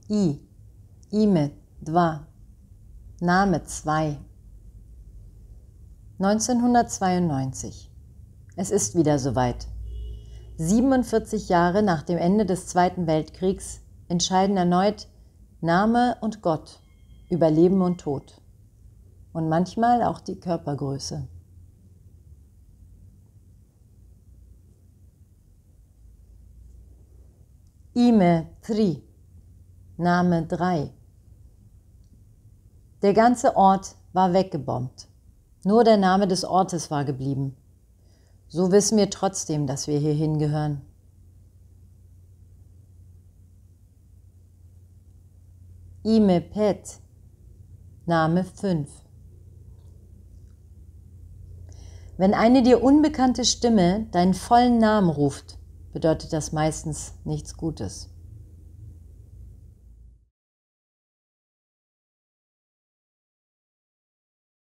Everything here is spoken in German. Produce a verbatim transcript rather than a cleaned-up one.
I, ime, dva, Name zwei. neunzehnhundertzweiundneunzig. Es ist wieder soweit. siebenundvierzig Jahre nach dem Ende des Zweiten Weltkriegs entscheiden erneut Name und Gott über Leben und Tod. Und manchmal auch die Körpergröße. Ime tri, Name drei. Der ganze Ort war weggebombt. Nur der Name des Ortes war geblieben. So wissen wir trotzdem, dass wir hier hingehören. Ime pet, Name fünf. Wenn eine dir unbekannte Stimme deinen vollen Namen ruft, bedeutet das meistens nichts Gutes.